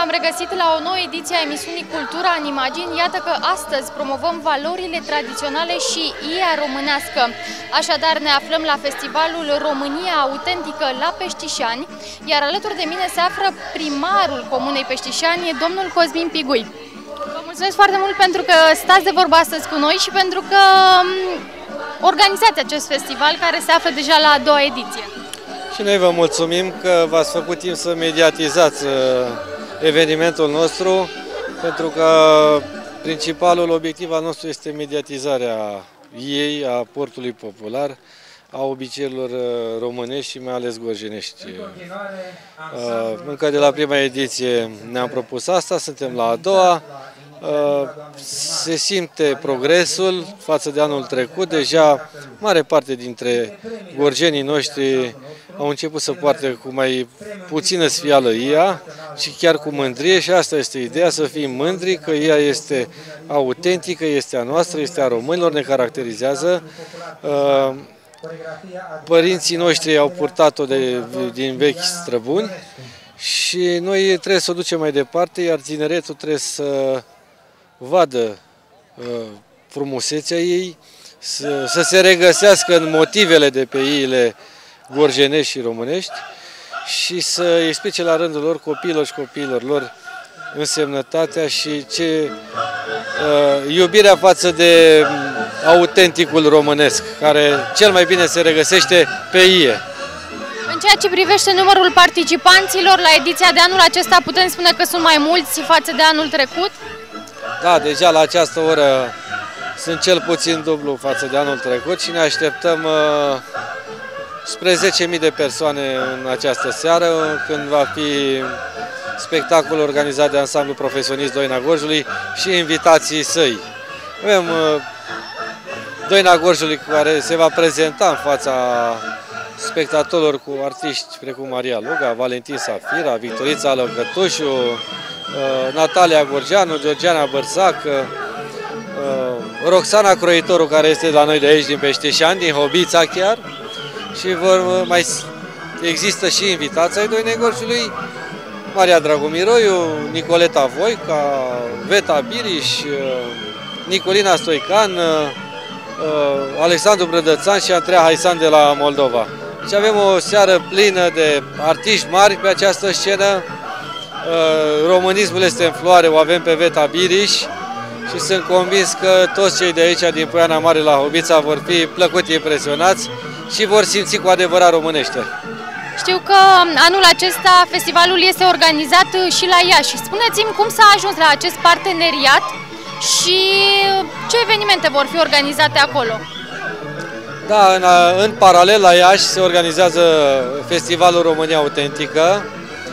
v-am regăsit la o nouă ediție a emisiunii Cultura în Imagini. Iată că astăzi promovăm valorile tradiționale și IA românească. Așadar ne aflăm la festivalul România Autentică la Peștișani, iar alături de mine se află primarul Comunei Peștișani, domnul Cosmin Pigui. Vă mulțumesc foarte mult pentru că stați de vorbă astăzi cu noi și pentru că organizați acest festival care se află deja la a doua ediție. Și noi vă mulțumim că v-ați făcut timp să mediatizați evenimentul nostru, pentru că principalul obiectiv al nostru este mediatizarea ei, a portului popular, a obiceiurilor românești și mai ales gorjenești. Încă de la prima ediție ne-am propus asta, suntem la a doua. Se simte progresul față de anul trecut. Deja mare parte dintre gorjenii noștri au început să poarte cu mai puțină sfială IA și chiar cu mândrie, și asta este ideea, să fim mândri că IA este autentică, este a noastră, este a românilor, ne caracterizează. Părinții noștri au purtat-o din vechi străbuni și noi trebuie să o ducem mai departe, iar tineretul trebuie să vadă frumusețea ei, să se regăsească în motivele de pe iile gorjenești și românești și să explice la rândul lor copiilor și copiilor lor însemnătatea și iubirea față de autenticul românesc, care cel mai bine se regăsește pe ie. În ceea ce privește numărul participanților la ediția de anul acesta, putem spune că sunt mai mulți față de anul trecut? Da, deja la această oră sunt cel puțin dublu față de anul trecut și ne așteptăm spre 10.000 de persoane în această seară, când va fi spectacolul organizat de Ansamblul Profesionist Doina Gorjului și invitații săi. Avem Doina Gorjului care se va prezenta în fața spectatorilor cu artiști precum Maria Luga, Valentin Safira, Victorița Lăcătușu, Natalia Gorjeanu, Georgiana Bărsac, Roxana Croitoru, care este la noi de aici, din Peștișani, din Hobița chiar, și mai există și invitații ai Doinei Gorjului, Maria Dragomiroiu, Nicoleta Voica, Veta Biriș, Nicolina Stoican, Alexandru Brădățan și Andreea Haisan de la Moldova. Deci avem o seară plină de artiști mari pe această scenă. Românismul este în floare, o avem pe Veta Biriș și sunt convins că toți cei de aici, din Poiana Mare la Hobița, vor fi plăcut impresionați și vor simți cu adevărat românește. Știu că anul acesta festivalul este organizat și la Iași. Spuneți-mi cum s-a ajuns la acest parteneriat și ce evenimente vor fi organizate acolo? Da, în paralel la Iași se organizează Festivalul România Autentică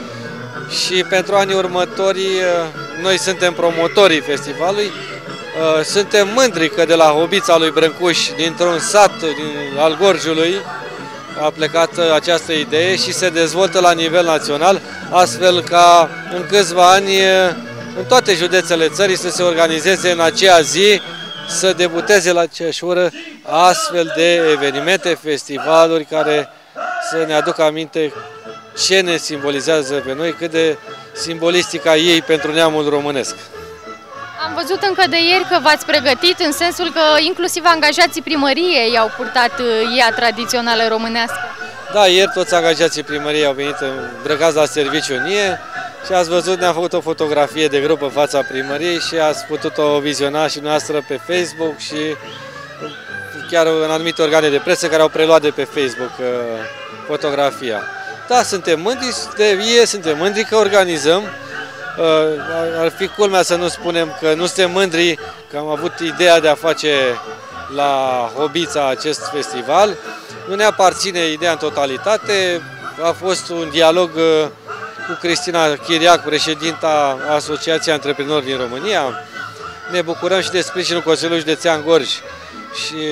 și pentru anii următori noi suntem promotorii festivalului. Suntem mândri că de la Hobița lui Brâncuș, dintr-un sat al Gorjului, a plecat această idee și se dezvoltă la nivel național, astfel ca în câțiva ani în toate județele țării să se organizeze în aceea zi, să debuteze la aceeași oră astfel de evenimente, festivaluri care să ne aducă aminte ce ne simbolizează pe noi, cât de simbolistica ei pentru neamul românesc. Am văzut încă de ieri că v-ați pregătit, în sensul că inclusiv angajații primăriei au purtat IA tradițională românească. Da, ieri toți angajații primăriei au venit îmbrăcați la serviciu în ie și ați văzut, ne-am făcut o fotografie de grup în fața primăriei și ați putut-o viziona și noastră pe Facebook și chiar în anumite organe de presă care au preluat de pe Facebook fotografia. Da, suntem mândri de ie, suntem mândri că organizăm. Ar fi culmea să nu spunem că nu suntem mândri că am avut ideea de a face la Hobița acest festival. Nu ne aparține ideea în totalitate, a fost un dialog cu Cristina Chiriac, președinta Asociației Antreprenori din România. Ne bucurăm și de sprijinul Consiliului Județean Gorj și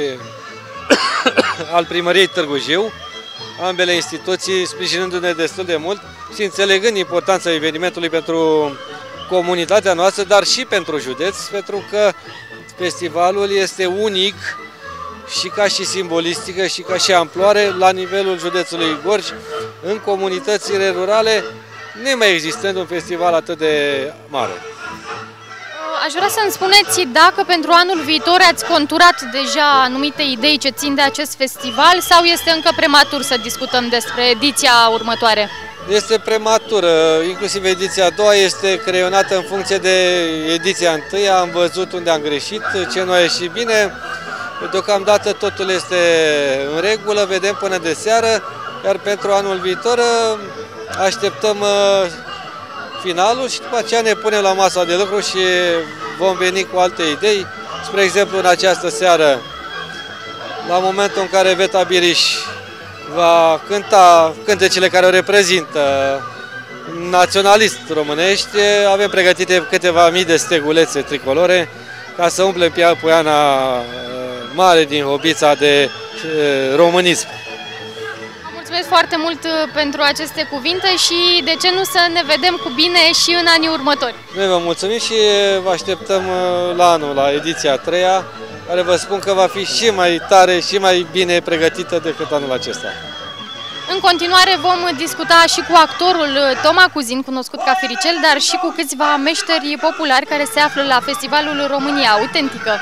al Primăriei Târgu Jiu, ambele instituții sprijinându-ne destul de mult și înțelegând importanța evenimentului pentru comunitatea noastră, dar și pentru județ, pentru că festivalul este unic și ca și simbolistică și ca și amploare la nivelul județului Gorj. În comunitățile rurale nemai existând un festival atât de mare. Aș vrea să-mi spuneți dacă pentru anul viitor ați conturat deja anumite idei ce țin de acest festival sau este încă prematur să discutăm despre ediția următoare? Este prematură, inclusiv ediția a doua este creionată în funcție de ediția întâia, am văzut unde am greșit, ce nu a ieșit bine. Deocamdată totul este în regulă, vedem până de seară, iar pentru anul viitor așteptăm finalul și după aceea ne punem la masa de lucru și vom veni cu alte idei. Spre exemplu, în această seară, la momentul în care Veta Biriș va cânta cântecele care o reprezintă naționalist românești, avem pregătite câteva mii de stegulețe tricolore ca să umplem poiana mare din Hobița de românism. Mulțumesc foarte mult pentru aceste cuvinte și de ce nu să ne vedem cu bine și în anii următori. Noi vă mulțumim și vă așteptăm la anul, la ediția a treia, care vă spun că va fi și mai tare și mai bine pregătită decât anul acesta. În continuare vom discuta și cu actorul Toma Cuzin, cunoscut ca Firicel, dar și cu câțiva meșteri populari care se află la Festivalul România Autentică.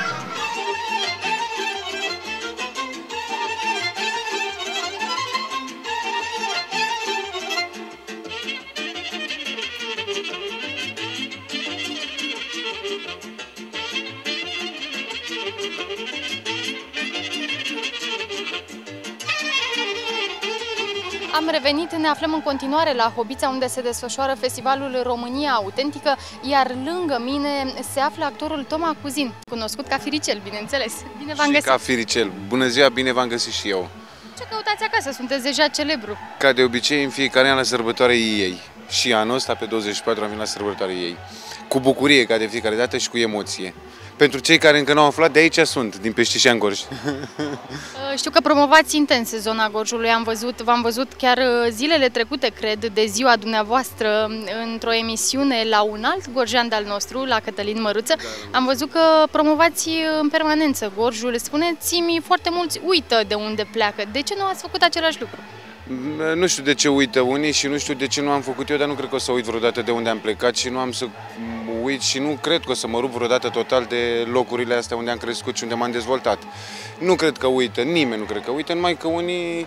Am revenit, ne aflăm în continuare la Hobița, unde se desfășoară Festivalul România Autentică, iar lângă mine se află actorul Toma Cuzin, cunoscut ca Firicel, bineînțeles. Bine v-am găsit! Ca Firicel. Bună ziua, bine v-am găsit și eu. Ce căutați acasă? Sunteți deja celebru. Ca de obicei, în fiecare an la sărbătoarea ei. Și anul ăsta, pe 24, am venit la sărbătoarea ei. Cu bucurie, ca de fiecare dată, și cu emoție. Pentru cei care încă nu au aflat, de aici sunt, din Peștișean Gorj. Știu că promovați intens zona Gorjului, v-am văzut chiar zilele trecute, cred, de ziua dumneavoastră, într-o emisiune la un alt gorjean de-al nostru, la Cătălin Măruță. Am văzut că promovați în permanență Gorjul. Spuneți-mi, foarte mulți uită de unde pleacă. De ce nu ați făcut același lucru? Nu știu de ce uită unii și nu știu de ce nu am făcut eu, dar nu cred că o să uit vreodată de unde am plecat și nu am să uit și nu cred că o să mă rup vreodată total de locurile astea unde am crescut și unde m-am dezvoltat. Nu cred că uită, nimeni nu cred că uită, numai că unii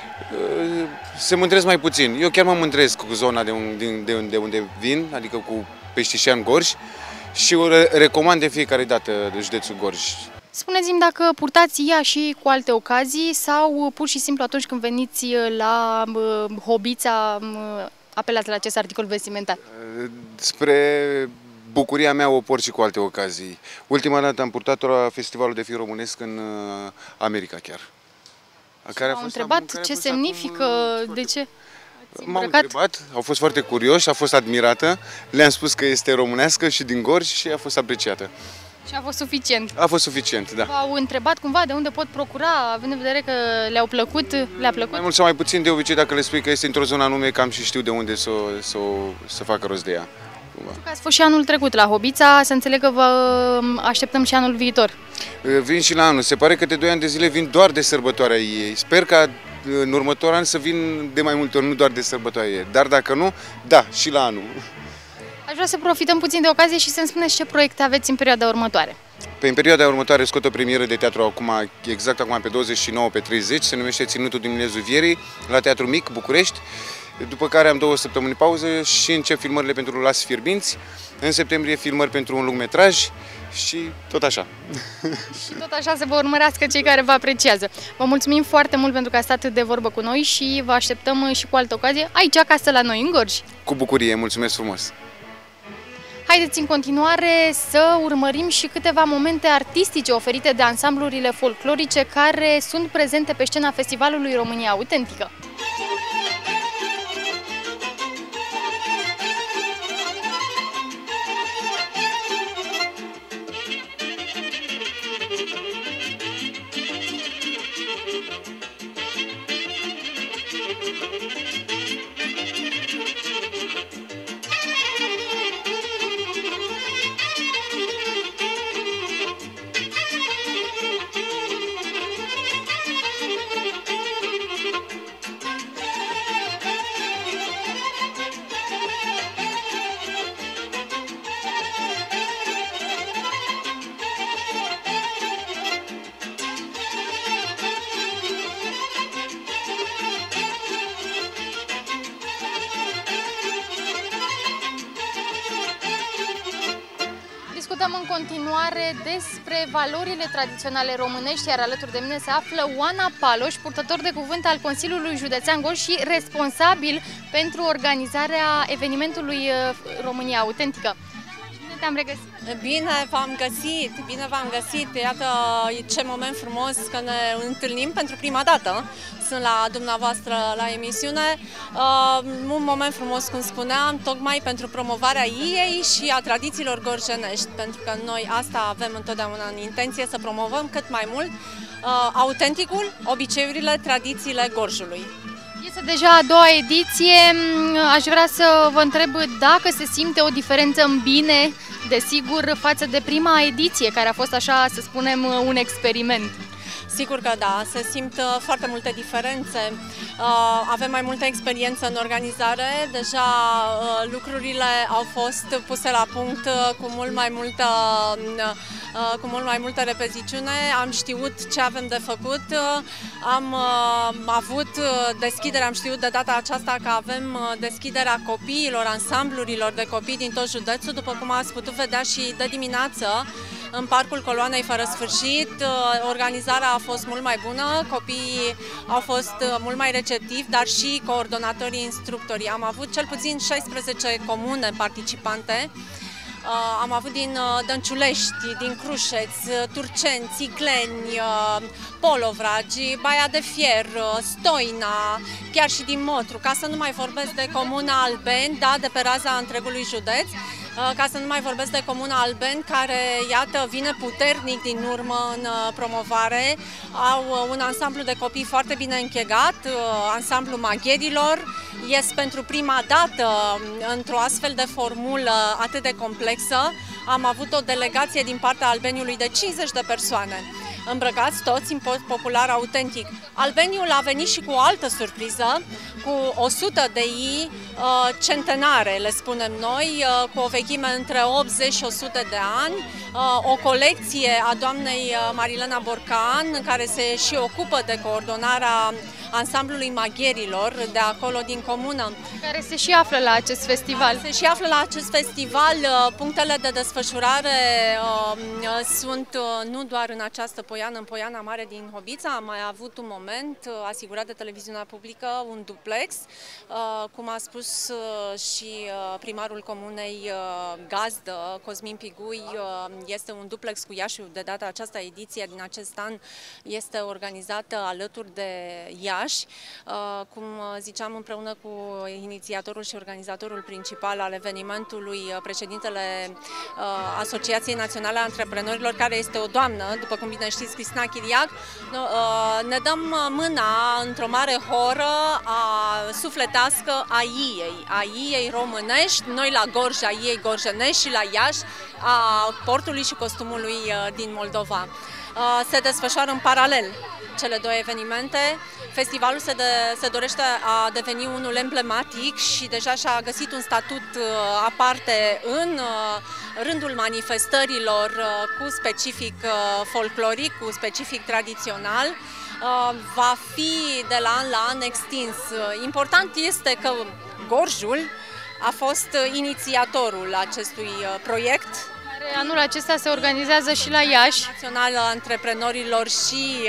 se mândresc mai puțin. Eu chiar mă mândresc cu zona de unde vin, adică cu Peștișean Gorj și o recomand de fiecare dată de județul Gorj. Spuneți-mi dacă purtați ea și cu alte ocazii sau pur și simplu atunci când veniți la Hobița apelați la acest articol vestimentar? Spre bucuria mea o port și cu alte ocazii. Ultima dată am purtat-o la Festivalul de Film Românesc în America chiar. M-au întrebat ce semnifică, de ce? M-au întrebat, au fost foarte curioși, a fost admirată, le-am spus că este românească și din Gorj și a fost apreciată. Și a fost suficient? A fost suficient, da. V-au întrebat cumva de unde pot procura, având în vedere că le-a plăcut? Mai mult sau mai puțin, de obicei, dacă le spui că este într-o zonă anume, cam și știu de unde să facă rost de ea. Că ați fost și anul trecut la Hobița, să înțeleg că vă așteptăm și anul viitor. Vin și la anul. Se pare că de 2 ani de zile vin doar de sărbătoarea ei. Sper ca în următorul an să vin de mai multe ori, nu doar de sărbătoarea ei. Dar dacă nu, da, și la anul. Aș vrea să profităm puțin de ocazie și să-mi spuneți ce proiecte aveți în perioada următoare. În perioada următoare scot o premieră de teatru exact acum pe 29, pe 30, se numește Ținutul din Milezul Vierii, la Teatru Mic, București. După care am 2 săptămâni pauză și încep filmările pentru Las Fierbinți. În septembrie filmări pentru un lungmetraj și tot așa. Și tot așa să vă urmărească cei care vă apreciază. Vă mulțumim foarte mult pentru că ați stat de vorbă cu noi și vă așteptăm și cu altă ocazie aici acasă la noi, în Gorj. Cu bucurie, mulțumesc frumos! Haideți în continuare să urmărim și câteva momente artistice oferite de ansamblurile folclorice care sunt prezente pe scena Festivalului România Autentică. continuare despre valorile tradiționale românești, iar alături de mine se află Oana Paloș, purtător de cuvânt al Consiliului Județean Gorj și responsabil pentru organizarea evenimentului România Autentică. Bine te-am regăsit! Bine v-am găsit, bine v-am găsit. Iată ce moment frumos că ne întâlnim pentru prima dată. Sunt la dumneavoastră la emisiune. Un moment frumos, cum spuneam, tocmai pentru promovarea ei și a tradițiilor gorjenești, pentru că noi asta avem întotdeauna în intenție, să promovăm cât mai mult autenticul, obiceiurile, tradițiile Gorjului. Este deja a doua ediție. Aș vrea să vă întreb dacă se simte o diferență în bine, desigur, față de prima ediție, care a fost, așa să spunem, un experiment. Sigur că da, se simt foarte multe diferențe. Avem mai multă experiență în organizare, deja lucrurile au fost puse la punct cu mult mai multă repeziciune. Am știut ce avem de făcut, am avut deschiderea, am știut de data aceasta că avem deschiderea copiilor, ansamblurilor de copii din tot județul, după cum ați putut vedea și de dimineață în Parcul Coloanei fără sfârșit. Organizarea a fost mult mai bună, copiii au fost mult mai receptivi, dar și coordonatorii, instructorii. Am avut cel puțin 16 comune participante. Am avut din Dănciulești, din Crușeț, Turceni, Țicleni, Polovragi, Baia de Fier, Stoina, chiar și din Motru, ca să nu mai vorbesc de Comuna Albeni, da, de pe raza întregului județ, ca să nu mai vorbesc de Comuna Albeni, care, iată, vine puternic din urmă în promovare. Au un ansamblu de copii foarte bine închegat, ansamblu magherilor. Ies pentru prima dată într-o astfel de formulă atât de complexă. Am avut o delegație din partea Albeniului de 50 de persoane, îmbrăcați toți în popular autentic. Albeniul a venit și cu o altă surpriză, cu 100 de ii centenare, le spunem noi, cu o vechime între 80 și 100 de ani, o colecție a doamnei Marilena Borcan, care se și ocupă de coordonarea ansamblului magherilor de acolo din comună. Care se și află la acest festival. Se și află la acest festival. Punctele de desfășurare sunt nu doar în această poiană, în Poiana Mare din Hobița. Am mai avut un moment asigurat de televiziunea publică, un duplex, cum a spus și primarul comunei gazdă, Cosmin Pigui, este un duplex cu Iașiul. De data aceasta, ediția din acest an este organizată alături de Iași. Cum ziceam, împreună cu inițiatorul și organizatorul principal al evenimentului, președintele Asociației Naționale a Antreprenorilor, care este o doamnă, după cum bine știți, Cristina Chiriac, ne dăm mâna într-o mare horă sufletească a iei românești, noi la Gorj, a iei gorjenești, și la Iași, a portului și costumului din Moldova. Se desfășoară în paralel cele două evenimente. Festivalul se dorește a deveni unul emblematic și deja și-a găsit un statut aparte în rândul manifestărilor cu specific folcloric, cu specific tradițional. Va fi de la an la an extins. Important este că Gorjul a fost inițiatorul acestui proiect. Anul acesta se organizează și la Iași. Național Antreprenorilor și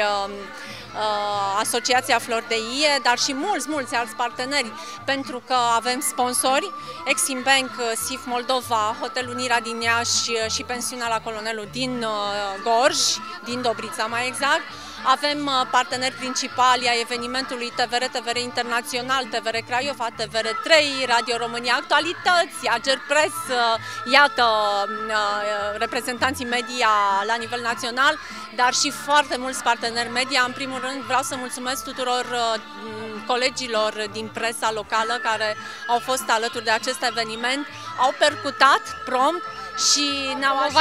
Asociația Flori de Ie, dar și mulți alți parteneri, pentru că avem sponsori, Exim Bank, SIF Moldova, Hotelul Unirea din Iași și Pensiunea la Colonelul din Gorj, din Dobrița mai exact. Avem parteneri principali ai evenimentului TVR Internațional, TVR Craiova, TVR3, Radio România Actualități, Ager Press, iată, reprezentanții media la nivel național, dar și foarte mulți parteneri media. În primul rând vreau să mulțumesc tuturor colegilor din presa locală care au fost alături de acest eveniment, au percutat prompt și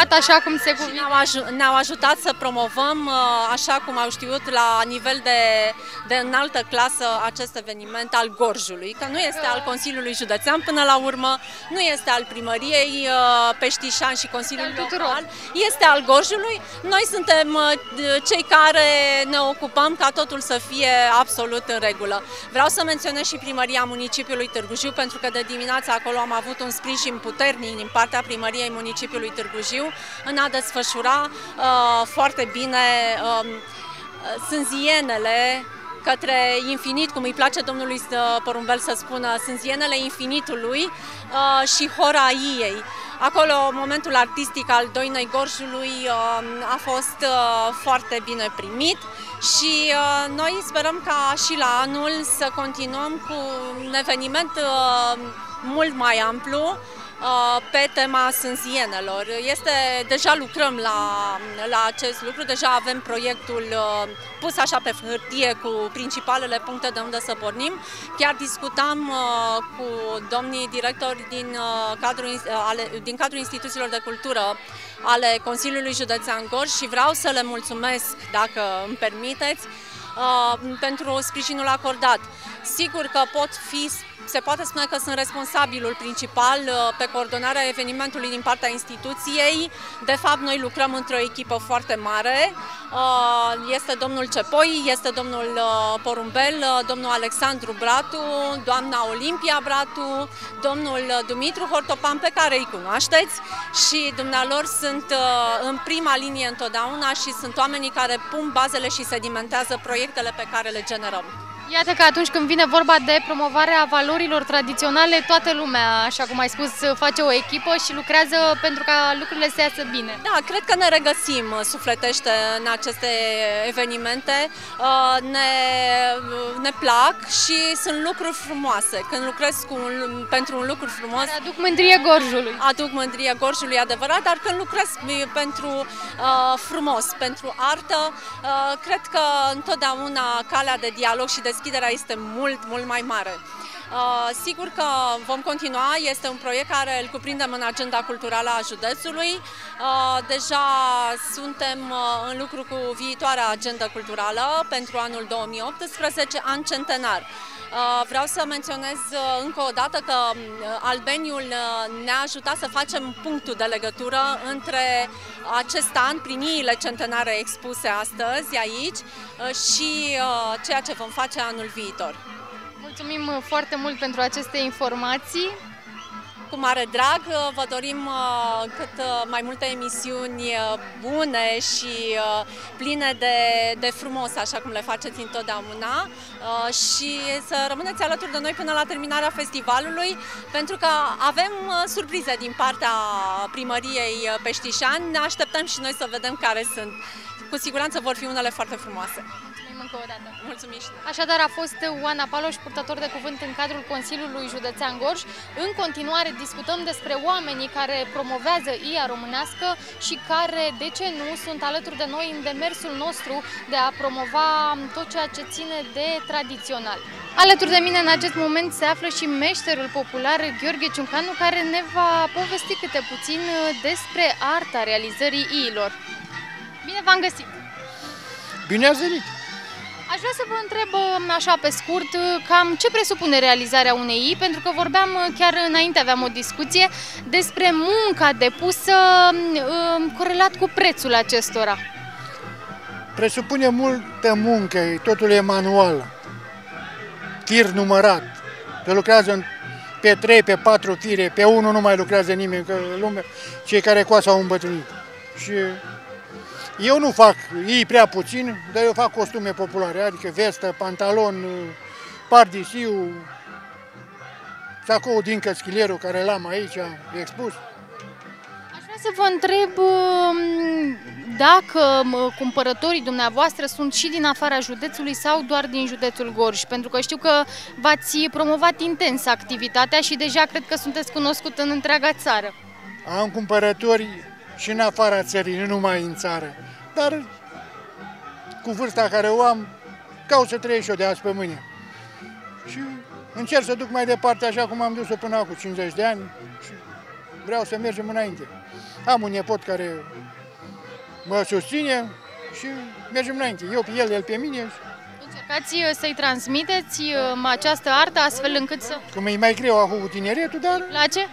ne-au ajutat să promovăm așa cum au știut la nivel de înaltă clasă acest eveniment al Gorjului, că nu este al Consiliului Județean până la urmă, nu este al Primăriei Peștișan și Consiliului Local, este al Gorjului. Noi suntem cei care ne ocupăm ca totul să fie absolut în regulă. Vreau să menționez și Primăria Municipiului Târgu Jiu, pentru că de dimineață acolo am avut un sprijin puternic din partea Primăriei municipiului Târgu Jiu în a desfășura foarte bine sânzienele către infinit, cum îi place domnului Porumbel să spună, sânzienele infinitului și hora Iei. Acolo, momentul artistic al Doinei Gorjului a fost foarte bine primit și noi sperăm ca și la anul să continuăm cu un eveniment mult mai amplu pe tema sânzienelor. Deja lucrăm la acest lucru, deja avem proiectul pus așa pe hârtie cu principalele puncte de unde să pornim. Chiar discutam cu domnii directori din cadrul instituțiilor de cultură ale Consiliului Județean Gorj și vreau să le mulțumesc, dacă îmi permiteți, pentru sprijinul acordat. Sigur că se poate spune că sunt responsabilul principal pe coordonarea evenimentului din partea instituției. De fapt, noi lucrăm într-o echipă foarte mare. Este domnul Cepoi, este domnul Porumbel, domnul Alexandru Bratu, doamna Olimpia Bratu, domnul Dumitru Hortopan, pe care îi cunoașteți, și dumnealor sunt în prima linie întotdeauna și sunt oamenii care pun bazele și sedimentează proiectele pe care le generăm. Iată că atunci când vine vorba de promovarea valorilor tradiționale, toată lumea, așa cum ai spus, face o echipă și lucrează pentru ca lucrurile să iasă bine. Da, cred că ne regăsim sufletește în aceste evenimente, ne plac și sunt lucruri frumoase. Când lucrez pentru un lucru frumos... Aduc mândrie Gorjului. Aduc mândrie Gorjului, adevărat, dar când lucrez pentru frumos, pentru artă, cred că întotdeauna calea de dialog și deschiderea este mult mai mare. Sigur că vom continua, este un proiect care îl cuprindem în agenda culturală a județului. Deja suntem în lucru cu viitoarea agenda culturală pentru anul 2018, an centenar. Vreau să menționez încă o dată că Albeniul ne-a ajutat să facem punctul de legătură între acest an, primiile centenare expuse astăzi aici, și ceea ce vom face anul viitor. Mulțumim foarte mult pentru aceste informații. Cu mare drag, vă dorim cât mai multe emisiuni bune și pline de frumos, așa cum le faceți întotdeauna, și să rămâneți alături de noi până la terminarea festivalului, pentru că avem surprize din partea Primăriei Peștișani. Ne așteptăm și noi să vedem care sunt. Cu siguranță vor fi unele foarte frumoase. Încă o dată. Mulțumim și noi. Așadar a fost Oana Paloș, purtător de cuvânt în cadrul Consiliului Județean Gorj. În continuare discutăm despre oamenii care promovează IA românească și care, de ce nu, sunt alături de noi în demersul nostru de a promova tot ceea ce ține de tradițional. Alături de mine în acest moment se află și meșterul popular Gheorghe Ciuncanu, care ne va povesti câte puțin despre arta realizării iilor. Bine v-am găsit! Bine ați venit! Aș vrea să vă întreb așa pe scurt cam ce presupune realizarea unei ii, pentru că vorbeam chiar înainte, aveam o discuție despre munca depusă corelat cu prețul acestora. Presupune multă muncă, totul e manual, tir numărat, se lucrează pe 3, pe 4 fire, pe 1 nu mai lucrează nimeni, că lumea, cei care coasă au îmbătrânit. Și eu nu fac ei prea puțin, dar eu fac costume populare, adică vestă, pantalon, pardisiu, sacou din căschilierul care l-am aici expus. Aș vrea să vă întreb dacă cumpărătorii dumneavoastră sunt și din afara județului sau doar din județul Gorj, pentru că știu că v-ați promovat intens activitatea și deja cred că sunteți cunoscut în întreaga țară. Am cumpărători și în afara țării, nu numai în țară. Dar cu vârsta care o am, caut să trăiesc eu de azi pe mâine. Și încerc să duc mai departe așa cum am dus-o până acum 50 de ani și vreau să mergem înainte. Am un nepot care mă susține și mergem înainte. Eu pe el pe mine. Încercați să-i transmiteți această artă astfel încât să... Cum e mai greu acum cu tineretul, dar... Place?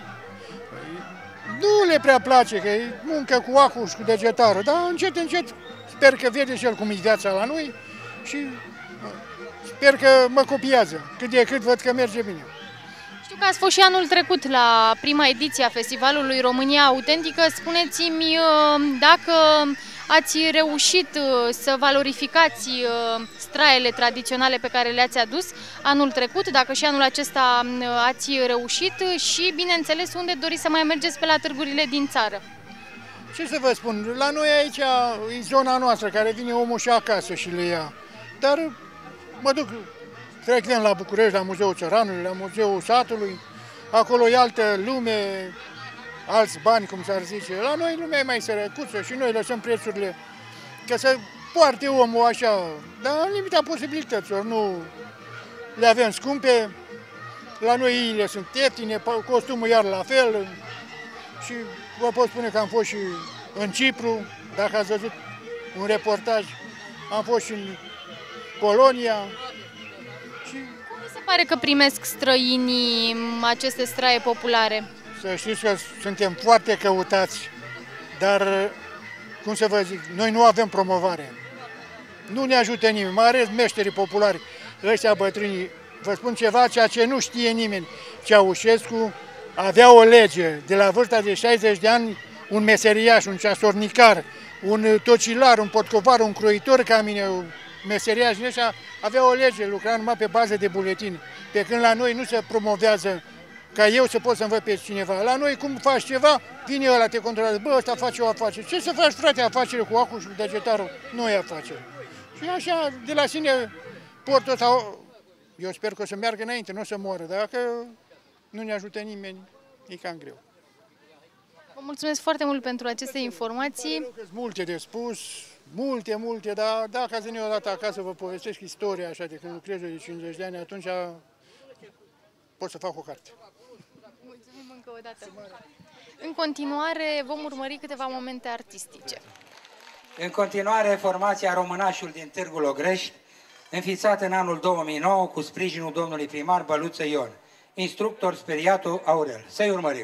Nu le prea place, că e muncă cu acu și cu degetară, dar încet sper că vede și el cum e viața la noi și sper că mă copiază. Cât de cât văd că merge bine. Știu că ați fost și anul trecut la prima ediție a Festivalului România Autentică. Spuneți-mi dacă ați reușit să valorificați straiele tradiționale pe care le-ați adus anul trecut, dacă și anul acesta ați reușit și, bineînțeles, unde doriți să mai mergeți pe la târgurile din țară. Ce să vă spun, la noi aici e zona noastră, care vine omul și acasă și le ia. Dar mă duc frecvent la București, la Muzeul Țăranului, la Muzeul Satului, acolo e altă lume, alți bani, cum s-ar zice. La noi lumea e mai sărăcuță și noi lăsăm prețurile ca să poarte omul așa, dar în limita posibilităților, nu le avem scumpe. La noi iile sunt ieftine, costumul iar la fel și vă pot spune că am fost și în Cipru, dacă ați văzut un reportaj, am fost și în Polonia. Și cum vi se pare că primesc străinii aceste straie populare? să știți că suntem foarte căutați, dar, cum să vă zic, noi nu avem promovare. Nu ne ajută nimeni, mai ales meșterii populari, ăștia bătrânii. Vă spun ceva, ceea ce nu știe nimeni. Ceaușescu avea o lege, de la vârsta de 60 de ani, un meseriaș, un ceasornicar, un tocilar, un potcovar, un croitor ca mine, un meseriaș din ăștia, avea o lege, lucra numai pe bază de buletin. Pe când la noi nu se promovează ca eu să pot să învăț pe cineva. La noi, cum faci ceva, vine ăla, te controlează. Bă, ăsta face o afacere. Ce să faci, frate, afacere cu acul și cu degetarul? Nu e afacere. Și așa, de la sine, portul ăsta, eu sper că o să meargă înainte, nu o să moară. Dacă nu ne ajută nimeni, e cam greu. Vă mulțumesc foarte mult pentru aceste informații. Sunt multe de spus, multe, dar dacă ați venit odată acasă, vă povestesc istoria așa de când lucrez de 50 de ani, atunci pot să fac o carte. Mulțumim încă o dată. În continuare vom urmări câteva momente artistice. În continuare, formația Românașul din Târgul Ogrești, înființată în anul 2009 cu sprijinul domnului primar Băluță Ion, instructor Speriatu Aurel. Să-i urmărim!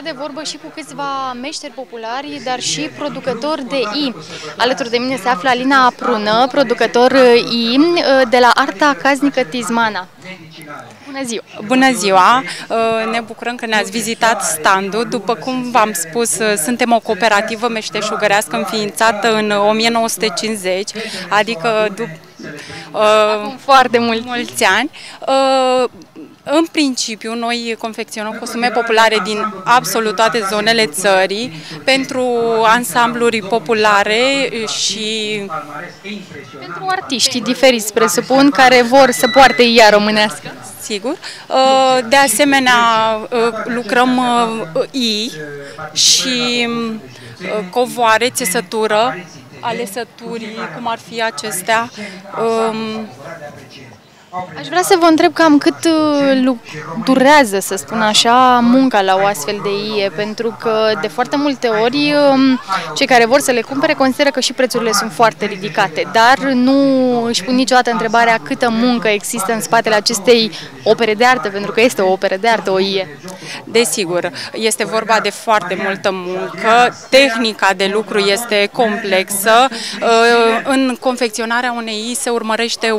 stat de vorbă și cu câțiva meșteri populari, dar și producători de I. Alături de mine se află Alina Prună, producător I de la Arta Casnică Tizmana. Bună ziua! Bună ziua! Ne bucurăm că ne-ați vizitat standul. După cum v-am spus, suntem o cooperativă meșteșugărească înființată în 1950, adică acum foarte mulți ani. În principiu, noi confecționăm costume populare din absolut toate zonele țării pentru ansambluri populare și pentru artiștii diferiți, presupun, care vor să poarte IA românească. Sigur. De asemenea, lucrăm I și covoare, țesătură, alesăturii, cum ar fi acestea. Aș vrea să vă întreb cam cât durează, să spun așa, munca la o astfel de ie, pentru că de foarte multe ori cei care vor să le cumpere consideră că și prețurile sunt foarte ridicate, dar nu își pun niciodată întrebarea câtă muncă există în spatele acestei opere de artă, pentru că este o operă de artă, o ie. Desigur, este vorba de foarte multă muncă, tehnica de lucru este complexă, în confecționarea unei ii se urmărește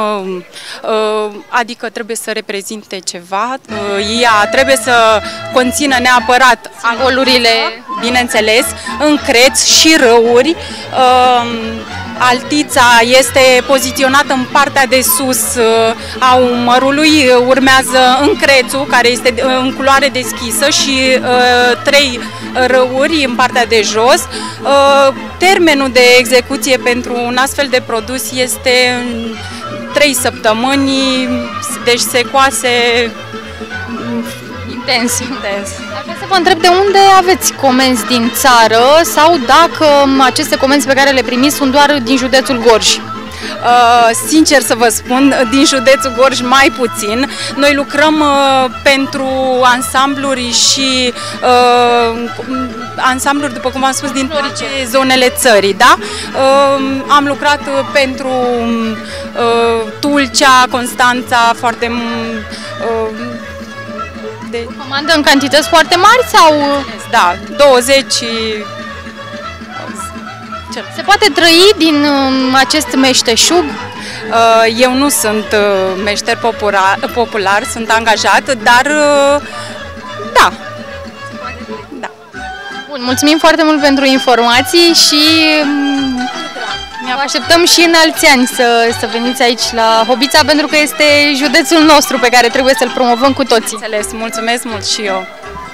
adică trebuie să reprezinte ceva, ea trebuie să conțină neapărat simbolurile, bineînțeles, încreți și râuri. Altița este poziționată în partea de sus a umărului, urmează încrețul, care este în culoare deschisă, și 3 râuri în partea de jos. Termenul de execuție pentru un astfel de produs este 3 săptămâni, deci se coase intens. Aș vrea să vă întreb de unde aveți comenzi din țară sau dacă aceste comenzi pe care le primiți sunt doar din județul Gorj. Sincer să vă spun, din județul Gorj mai puțin. Noi lucrăm pentru ansambluri și ansambluri, după cum am spus, din toate zonele țării, da? Am lucrat pentru Tulcea, Constanța, foarte comandă în cantități foarte mari sau? Da, 20. Se poate trăi din acest meșteșug? Eu nu sunt meșter popular, sunt angajat, dar da. Bun, mulțumim foarte mult pentru informații și vă așteptăm și în alți ani să veniți aici la Hobița, pentru că este județul nostru pe care trebuie să-l promovăm cu toții. Înțeles, mulțumesc mult și eu.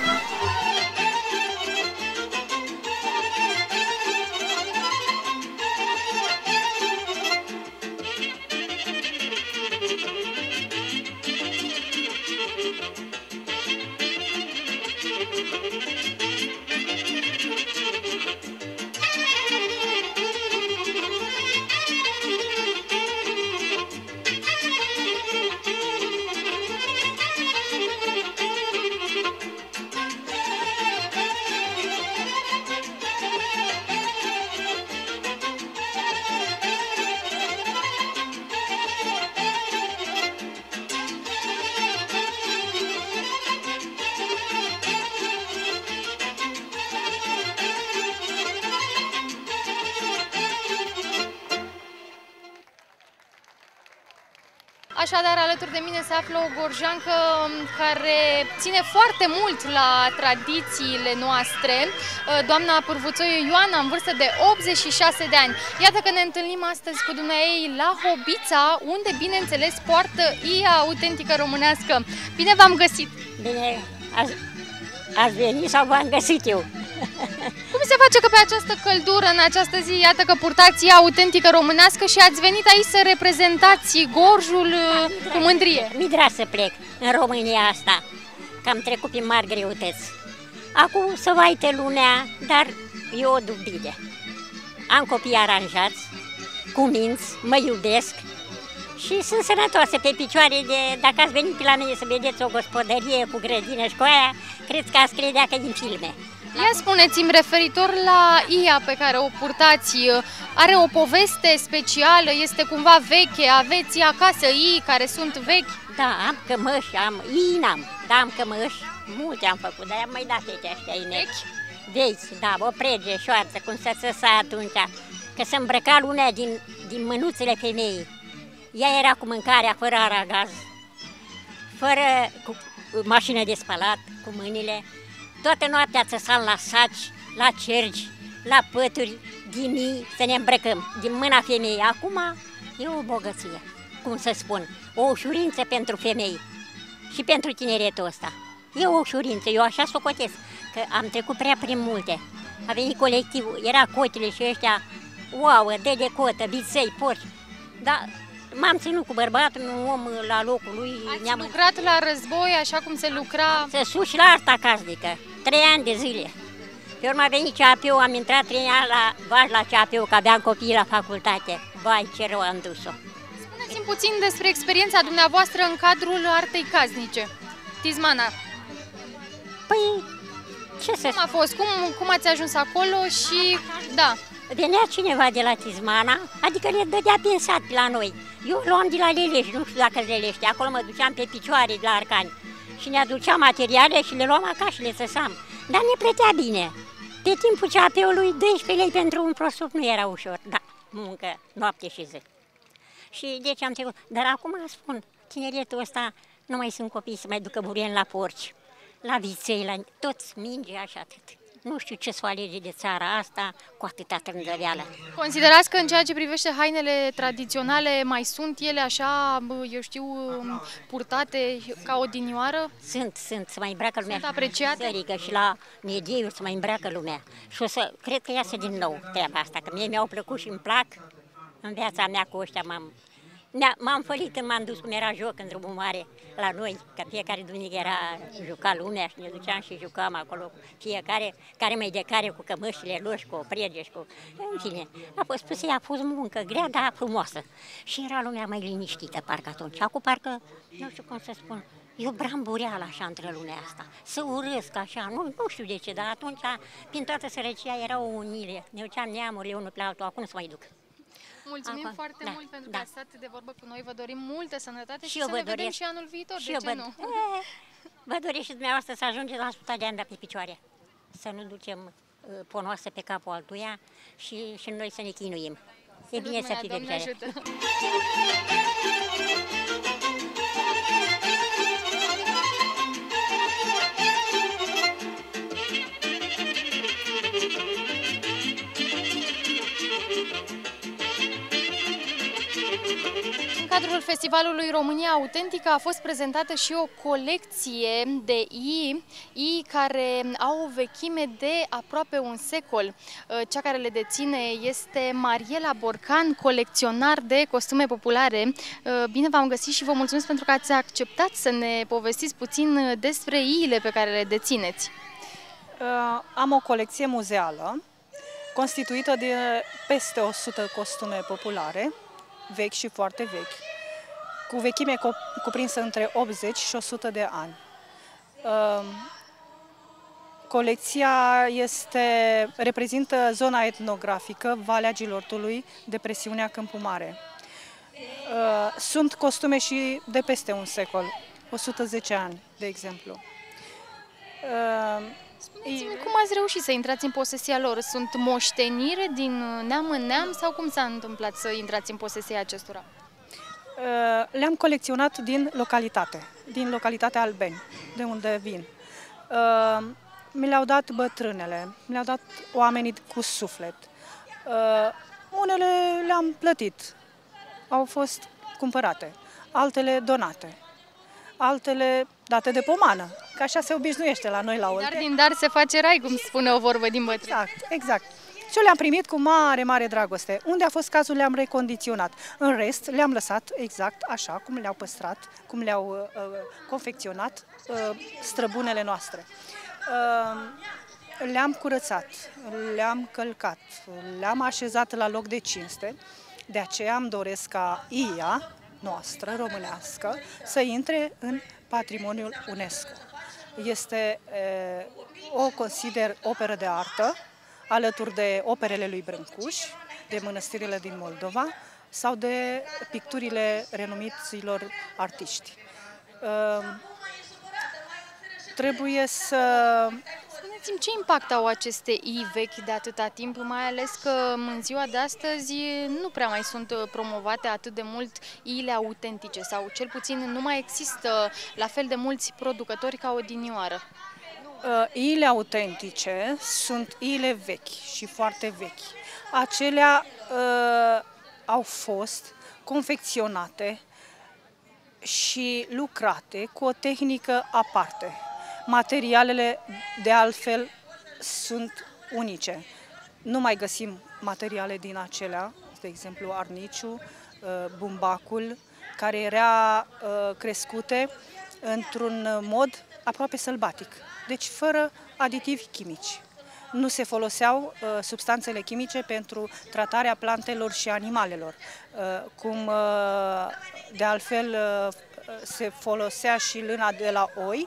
Așadar, alături de mine se află o gorjancă care ține foarte mult la tradițiile noastre, doamna Pârvuțoiu Ioana, în vârstă de 86 de ani. Iată că ne întâlnim astăzi cu dumneaei la Hobița, unde, bineînțeles, poartă ia autentică românească. Bine v-am găsit! Bine ați venit sau v-am găsit eu? Cum se face că pe această căldură, în această zi, iată că purtați ea autentică românească și ați venit aici să reprezentați Gorjul cu mândrie? Mi-e drag să plec în România asta, că am trecut prin mari greutăți. Acum să vaite lumea, dar eu o duc bine. Am copii aranjați, cu minți, mă iubesc și sunt sănătoase pe picioare. Dacă ați venit pe la mine să vedeți o gospodărie cu grădină și cu aia, cred că ați credea că din filme. Ia spuneți-mi, referitor la ia pe care o purtați, are o poveste specială, este cumva veche, aveți acasă ii care sunt vechi? Da, am cămăși, ii n-am, dar am cămăși. multe am făcut, dar am mai dat ăștia inechi. Vechi, da, o prege, șoarță, cum se țăsa atunci, că se îmbrăca lumea din mânuțele femeii. Ea era cu mâncarea, fără aragaz, fără mașină de spălat, cu mâinile. Toată noaptea țăsam la saci, la cergi, la pături, ghinii, să ne îmbrăcăm din mâna femeii. Acum e o bogăție, cum să spun, o ușurință pentru femei și pentru tineretul ăsta. E o ușurință, eu așa socotesc, că am trecut prea prin multe. A venit colectivul, era cotile și ăștia, ouă, de cotă, viței, porci, dar m-am ținut cu bărbatul, un om la locul lui. Ați lucrat la război așa cum se lucra? Să suși la arta casnică, 3 ani de zile. Pe urmă a venit CAP-ul, am intrat 3 ani la vaj la CAP-ul, că aveam copii la facultate. Vai, ce rău am dus-o. Spuneți-mi puțin despre experiența dumneavoastră în cadrul artei casnice. Tizmana. Păi, ce să Cum a fost? Cum ați ajuns acolo și... Da. Venea cineva de la Tizmana, adică ne dădea prin sat la noi. Eu luam de la Lelești, nu știu dacă Lelești, acolo mă duceam pe picioare de la Arcani. Și ne aduceam materiale și le luam acasă și le țăsam. Dar ne plătea bine. Pe timpul CAP-ului, 12 lei pentru un prosop nu era ușor. Da, muncă, noapte și zi. Și deci am trecut. Dar acum spun, tineretul ăsta nu mai sunt copii să mai ducă bureni la porci, la viței, la toți minge așa atât. Nu știu ce să alege de țara asta cu atâta trândăveală. Considerați că în ceea ce privește hainele tradiționale mai sunt ele așa, eu știu, purtate ca odinioară? Sunt, să mai îmbracă lumea. Sunt apreciate? Sărică și la medieiuri să mai îmbracă lumea. Și cred că iasă din nou treaba asta, că mie mi-au plăcut și îmi plac. În viața mea cu ăștia m-am fălit când m-am dus cum era joc în drumul mare la noi, că fiecare duminică juca lumea și ne duceam și jucam acolo, fiecare, care mai de care cu cămășile lor și cu oprege și cu... În fine, a fost spus, a fost muncă grea, dar frumoasă. Și era lumea mai liniștită, parcă atunci. Acum parcă, nu știu cum să spun, eu brambureală așa între lumea asta, să urăsc așa, nu știu de ce, dar atunci, prin toată sărăcia, era o unire. Ne duceam neamurile unul pe altul, acum nu se mai duc. Mulțumim foarte mult pentru că ați stat de vorbă cu noi. Vă dorim multă sănătate și să ne vedem și anul viitor, de ce nu? Vă doresc și dumneavoastră să ajungeți la 100 de ani de pe picioare. Să nu ducem ponoasă pe capul altuia și noi să ne chinuim. E bine să fii pe picioare. În cadrul Festivalului România Autentică a fost prezentată și o colecție de ii care au o vechime de aproape un secol. Cea care le deține este Mariela Borcan, colecționar de costume populare. Bine v-am găsit și vă mulțumesc pentru că ați acceptat să ne povestiți puțin despre iile pe care le dețineți. Am o colecție muzeală constituită de peste 100 costume populare, vechi și foarte vechi, cu vechime cuprinsă între 80 și 100 de ani. Colecția reprezintă zona etnografică Valea Gilortului, depresiunea Câmpul Mare. Sunt costume și de peste un secol, 110 ani, de exemplu. Spuneți-mi, cum ați reușit să intrați în posesia lor? Sunt moștenire din neam în neam sau cum s-a întâmplat să intrați în posesia acestora? Le-am colecționat din localitatea Albeni, de unde vin. Mi le-au dat bătrânele, mi le-au dat oamenii cu suflet. Unele le-am plătit, au fost cumpărate, altele donate, altele date de pomană, că așa se obișnuiește la noi la Oltenia. Dar din dar se face rai, cum spune o vorbă din bătrâni. Exact. Și eu le-am primit cu mare, mare dragoste. Unde a fost cazul, le-am recondiționat. În rest, le-am lăsat exact așa cum le-au păstrat, cum le-au confecționat străbunele noastre. Le-am curățat, le-am călcat, le-am așezat la loc de cinste. De aceea îmi doresc ca ia noastră, românească, să intre în patrimoniul UNESCO. O consider operă de artă, alături de operele lui Brâncuș, de mănăstirile din Moldova sau de picturile renumiților artiști. trebuie să... Spuneți-mi, ce impact au aceste ii vechi de atâta timp, mai ales că în ziua de astăzi nu prea mai sunt promovate atât de mult iile autentice sau cel puțin nu mai există la fel de mulți producători ca odinioară. Iile autentice sunt iile vechi și foarte vechi. Acelea au fost confecționate și lucrate cu o tehnică aparte. Materialele, de altfel, sunt unice. Nu mai găsim materiale din acelea, de exemplu arniciu, bumbacul, care era crescute într-un mod aproape sălbatic, deci fără aditivi chimici. Nu se foloseau substanțele chimice pentru tratarea plantelor și animalelor, cum de altfel se folosea și lâna de la oi,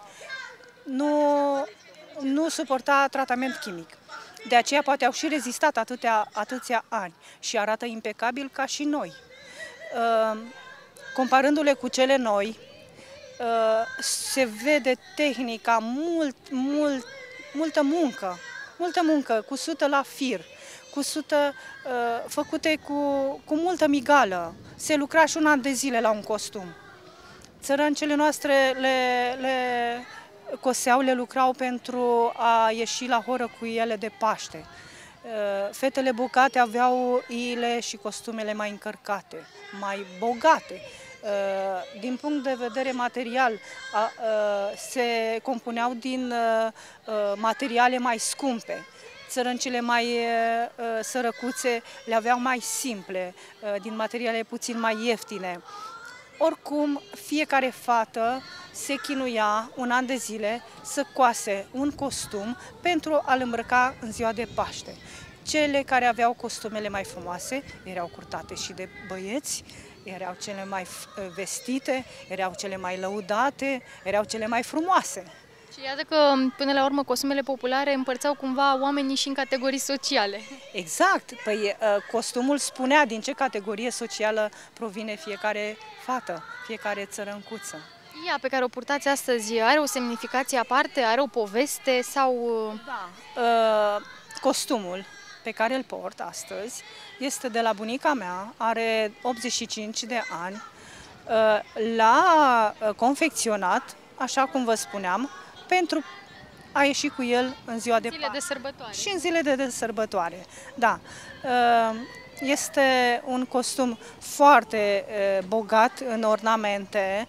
nu suporta tratament chimic. De aceea poate au și rezistat atâția ani și arată impecabil ca și noi. Comparându-le cu cele noi, se vede tehnica, multă muncă, cusută la fir, cusută făcute cu multă migală. Se lucra și un an de zile la un costum. Țărâncele noastre le coseau, le lucrau pentru a ieși la horă cu ele de Paște. Fetele bocate aveau iile și costumele mai încărcate, mai bogate. Din punct de vedere material, se compuneau din materiale mai scumpe. Țărâncile mai sărăcuțe le aveau mai simple, din materiale puțin mai ieftine. Oricum, fiecare fată se chinuia un an de zile să coase un costum pentru a-l îmbrăca în ziua de Paște. Cele care aveau costumele mai frumoase erau curtate și de băieți, erau cele mai vestite, erau cele mai lăudate, erau cele mai frumoase. Și iată că, până la urmă, costumele populare împărțeau cumva oamenii și în categorii sociale. Exact. Păi costumul spunea din ce categorie socială provine fiecare fată, fiecare țărâncuță. Ia pe care o purtați astăzi are o semnificație aparte, are o poveste sau... Da. Costumul pe care îl port astăzi este de la bunica mea, are 85 de ani, l-a confecționat, așa cum vă spuneam, pentru a ieși cu el în ziua de Paște. De sărbătoare. Și în zile de sărbătoare, da. Este un costum foarte bogat în ornamente,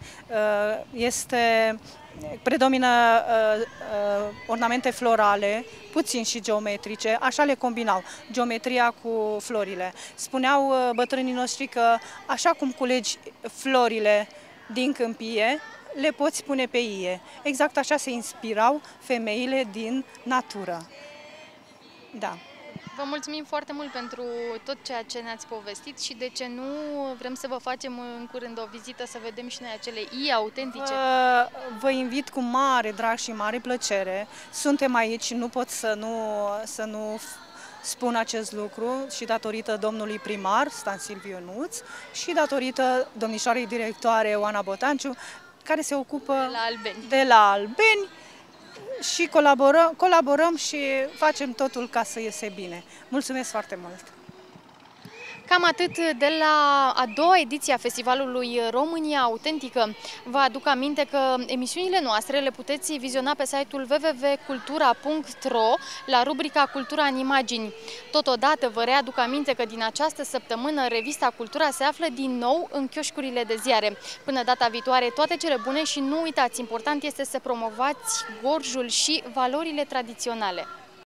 predomină ornamente florale, puțin și geometrice, așa le combinau, geometria cu florile. Spuneau bătrânii noștri că așa cum culegi florile din câmpie, le poți pune pe ie. Exact așa se inspirau femeile din natură. Da. Vă mulțumim foarte mult pentru tot ceea ce ne-ați povestit și de ce nu vrem să vă facem în curând o vizită să vedem și noi acele ii autentice. Vă invit cu mare drag și mare plăcere. Suntem aici, nu pot să nu spun acest lucru și datorită domnului primar, Stan Silviu Ionuț, și datorită domnișoarei directoare Oana Botanciu, care se ocupă de la Albeni și colaborăm și facem totul ca să iese bine. Mulțumesc foarte mult! Cam atât de la a doua ediție a Festivalului România Autentică. Vă aduc aminte că emisiunile noastre le puteți viziona pe site-ul www.cultura.ro la rubrica Cultura în imagini. Totodată vă readuc aminte că din această săptămână revista Cultura se află din nou în chioșcurile de ziare. Până data viitoare, toate cele bune și nu uitați, important este să promovați gorjul și valorile tradiționale.